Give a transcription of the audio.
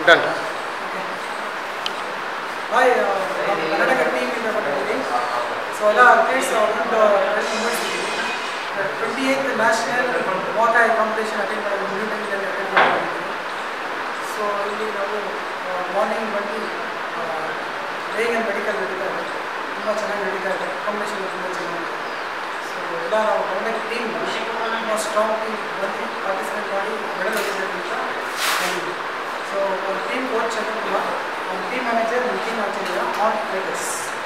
Done. Okay. Hi, Karnataka Team Interview. So, all athletes are going to University. The 28th National Muay Thai competition attended by the Muay Thai. So, morning 20 day and medical ತುಂಬಾ ಚೆನ್ನಾಗಿ ನಡೀತಾ ಇದೆ. Combination ತುಂಬಾ ಚೆನ್ನಾಗಿದೆ. So ಎಲ್ಲ ನಾವು ಒಳ್ಳೆ team ತುಂಬಾ ಸ್ಟ್ರಾಂಗ್ ಟೀಮ್ ಬಂದು ಪಾರ್ಟಿಸಿಪೇಟ್ ಮಾಡಿ ಮೆಡಲ್ ಹೊಡಿಬೇಕು ಅಂತ ಬಂದಿದ್ವಿ. ಸೊ ಒಂದು ಟೀಮ್ ಕೋಚ್ ಅಂತ ಒಂದು ಟೀಮ್ ಮ್ಯಾನೇಜರ್ ಒಂದು ಟೀಮ್ ಆಚರಣೆ ಆನ್ ಪ್ಲೇಟರ್ಸ್